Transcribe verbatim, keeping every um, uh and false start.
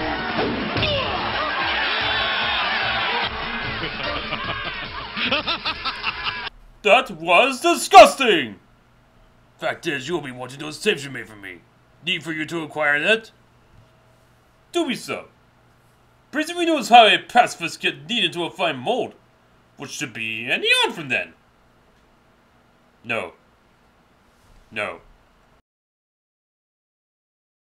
That was disgusting! Fact is, you'll be wanting those tapes you made for me. Need for you to acquire that? Do we so? Presumably knows how a pacifist get kneaded into a fine mold. What should be any on from then? No. No.